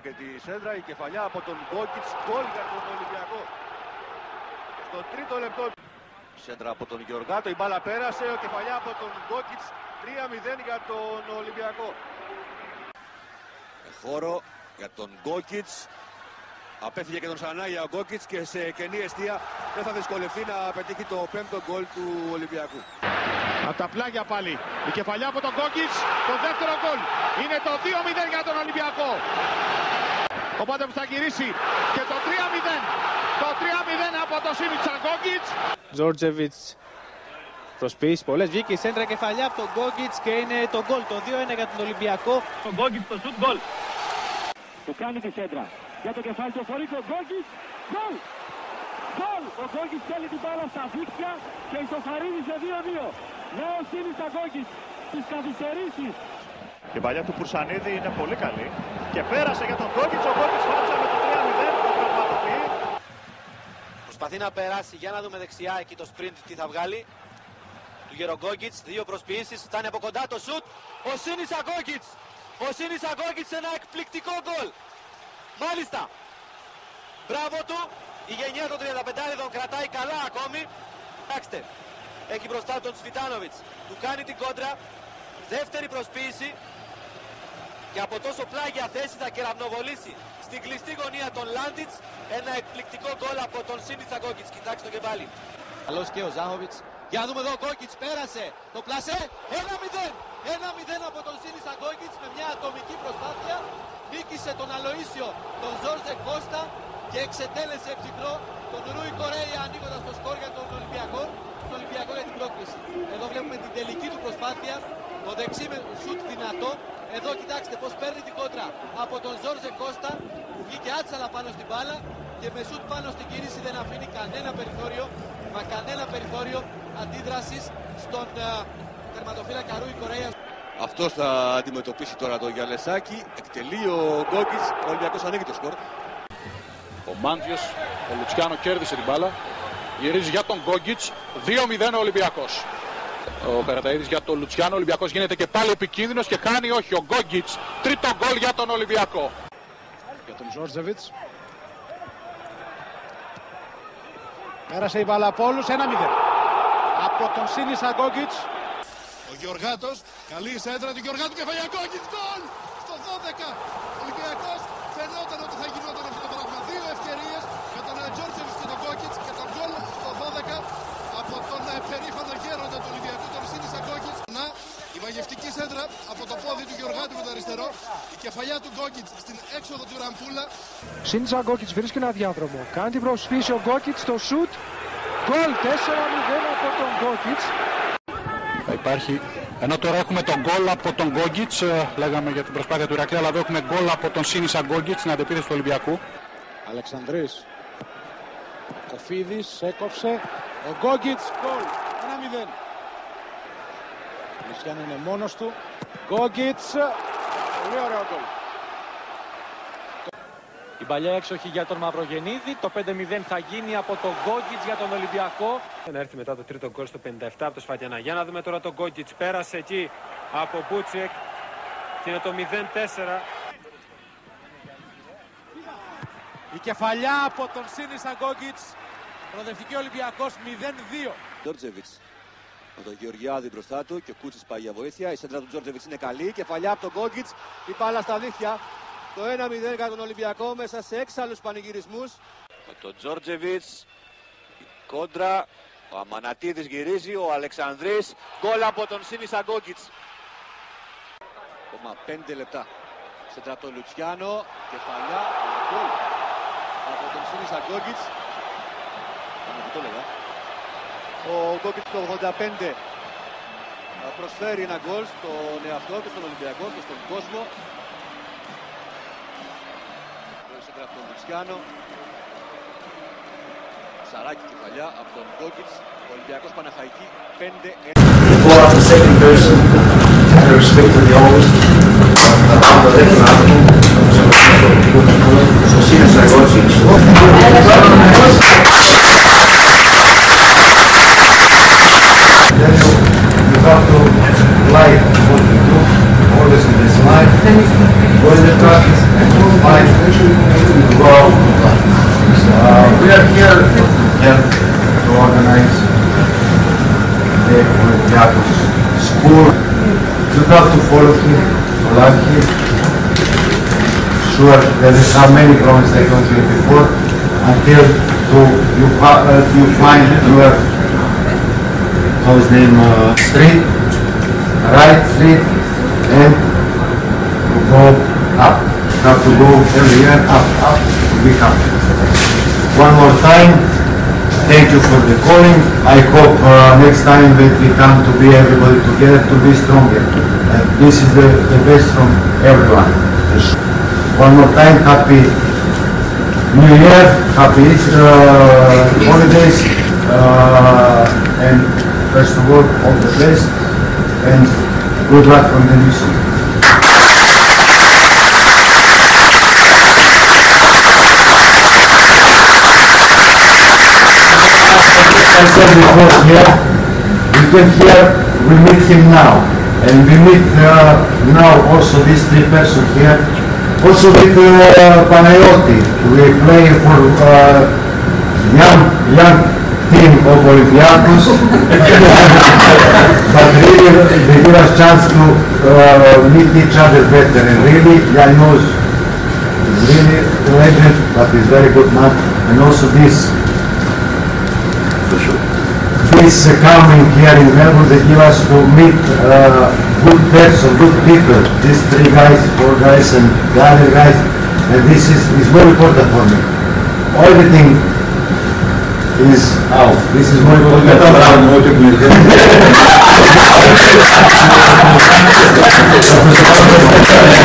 και τη σέντρα, η κεφαλιά από τον Gogic, γκολ για τον Ολυμπιακό. Στο τρίτο λεπτό, σέντρα από τον Γεωργάτο, η μπάλα πέρασε, ο κεφαλιά από τον Gogic, 3-0 για τον Ολυμπιακό. Χώρο για τον Gogic, απέφυγε και τον Σανάγια ο Gogic και σε κενή εστία δεν θα δυσκολευτεί να πετύχει το πέμπτο γκολ του Ολυμπιακού. Από τα πλάγια πάλι, η κεφαλιά από τον Gogic, το δεύτερο γκολ, είναι το 2-0 για τον Ολυμπιακό. Οπότε που θα γυρίσει και το 3-0, το 3-0 από το Sinisa Gogic. Τζόρτζεβιτς προσποιήσει πολλές, βγήκε η σέντρα κεφαλιά από τον Gogic και είναι το γκολ, το 2-1 για τον Ολυμπιακό. Ο Gogic το σουτ γκολ. Του κάνει τη σέντρα για το κεφάλι του φορεί ο Gogic, γκολ! Γκολ! Ο Gogic θέλει την μπάλα στα δίκτυα και ισοφαρίζει σε 2-2. Νέο Sinisa Gogic στις καθυστερήσεις. Η παλιά του Πουρσανίδη είναι πολύ καλή και πέρασε για τον Gogic, ο Gogic φάτσα με το 3-0, το πραγματοποιεί. Προσπαθεί να περάσει, για να δούμε δεξιά εκεί το sprint τι θα βγάλει. Του Gogic, δύο προσποιήσεις, φτάνει από κοντά το σουτ. Ο Sinisa Gogic! Ο Sinisa Gogic σε ένα εκπληκτικό γκολ. Μάλιστα. Μπράβο του. Η γενιά των 35 κρατάει καλά ακόμη. Κοιτάξτε. Έχει μπροστά τον Σβιτάνοβιτς. Του κάνει την κόντρα. Δεύτερη προσποίηση. Και από τόσο πλάγια θέση θα κεραυνοβολήσει στην κλειστή γωνία των Λάντιτς. Ένα εκπληκτικό γκολ από τον Sinisa Gogic. Κοιτάξτε το και πάλι. Καλώς και ο Ζάχοβιτς. Για να δούμε εδώ, ο Gogic πέρασε το πλασέ. 1-0. 1-0 από τον Sinisa Gogic με μια ατομική προσπάθεια. Νίκησε τον Αλοΐσιο, τον Ζόρζε Κώστα και εξετέλεσε ψυχρό τον Ρούι Κορέια ανοίγοντας το σκορ για τον Ολυμπιακό. Τον Ολυμπιακό για την πρόκληση. Εδώ βλέπουμε την τελική του προσπάθεια. Το δεξί με σουτ δυνατό. Εδώ κοιτάξτε πως παίρνει την κόντρα από τον Ζόρζε Κώστα που βγήκε άτσαλα πάνω στην μπάλα και με σουτ πάνω στην κίνηση δεν αφήνει κανένα περιθώριο, μα κανένα περιθώριο αντίδρασης στον τερματοφύλακα Ρούι Κορέια. Αυτός θα αντιμετωπίσει τώρα το Γιαλεσάκη, εκτελεί ο Gogic, ο Ολυμπιακός ανοίγει το σκορ. Ο Μάντζιος, ο Λουτσιάνο κέρδισε την μπάλα, γυρίζει για τον Gogic, 2-0 ο Ολυμπιακός. Ο Καραταΐδης για τον Λουτσιάνο, ο Ολυμπιακός γίνεται και πάλι επικίνδυνος και κάνει όχι ο Gogic, τρίτο γκολ για τον Ολυμπιακό. Για τον Τζόρτζεβιτς. Πέρασε η μπάλα από όλους, 1-0. Από τον Sinisa Gogic. Ο Γεωργάτος, καλή η σέντρα του Γεωργάτου, κεφαλιά Gogic, γκολ! Στο 12, ο Ολυμπιακός φαινόταν ότι θα γινόταν αυτό το πράγμα. Δύο ευκαιρίες με τον Τζόρτζεβιτς και τον Gogic και τον γκολ στο 12 από τον περήφανο γέροντα του Ολυμπιακού, τον Sinisa Gogic. Η μαγευτική σέντρα από το πόδι του Γεωργάτου με το αριστερό, η κεφαλιά του Gogic στην έξοδο του Ραμπούλα. Sinisa Gogic βρίσκει ένα διάδρομο, κάνει την προσφύση ο Gogic στο σουτ, γκολ 4-0 από τον Gogic. Θα υπάρχει, ενώ τώρα έχουμε τον γκολ από τον Gogic, λέγαμε για την προσπάθεια του Ηρακλή, αλλά εδώ έχουμε γκολ από τον Sinisa Gogic στην αντεπίθεση του Ολυμπιακού. Αλεξανδρής, Κοφίδης, έκοψε, ο Gogic, γκολ, 1-0. Ο Λουτσιάνο είναι μόνος του, Gogic, πολύ ωραίο γκολ. Η παλιά έξοχη για τον Μαυρογεννίδη, το 5-0 θα γίνει από τον Gogic για τον Ολυμπιακό. Να έρθει μετά το τρίτο γκολ στο 57 από το Σφατιανά. Για να δούμε τώρα τον Gogic, πέρασε εκεί από Μπούτσεκ και είναι το 0-4. Η κεφαλιά από τον Sinisa Gogic, προοδευτική Ολυμπιακός 0-2. Τζόρτζεβιτς με τον Γεωργιάδη μπροστά του και ο Κούτσης πάει για βοήθεια. Η σέντρα του Τζόρτζεβιτς είναι καλή, η κεφαλιά από τον Gogic, η μπάλα στα δίχτυα. Το 1-0 για τον Ολυμπιακό μέσα σε έξαλλους πανηγυρισμούς. Με τον Τζόρτζεβιτς, η κόντρα, ο Αμανατίδης γυρίζει, ο Αλεξανδρής, γκολ από τον Sinisa Gogic. Ακόμα 5 λεπτά. Σέντρα από τον Λουτσιάνο, κεφαλιά, γκολ από τον Sinisa Gogic. Το λέγα. Ο Gogic το 85 προσφέρει ένα γκολ στον εαυτό και στον Ολυμπιακό και στον κόσμο. Από τον Λουτσιάνο, Σαράκι κεφαλιά από τον Gogic, ο Ολυμπιακός Παναχαϊκή 5-1. Before the second person, out of respect to the old, on the left arm, so Sinisa Gogic. You have to like what you do, always in this life, go in the practice and fight. the Olympiacos school. You have to follow him, to like him. Sure, there is how many promises I told you before, until you find your street, right street, and you go up. You have to go every year up, to be happy. One more time, thank you for the calling. I hope next time that we come to be everybody together to be stronger. And this is the best from everyone. One more time, happy New Year, happy holidays, and first of all the best, and good luck from the new season. I said before here, we came here, we meet him now, and we meet now also these three persons here. Also with Panayoti, we play for young team of Olympiacos, but really they give us chance to meet each other better. And really, Janos is really a legend, but he's very good man. And also this coming here in Melbourne, they give us to meet good person, good people. These three guys, four guys, and the other guys, and this is very important for me. Everything is out. This is very important.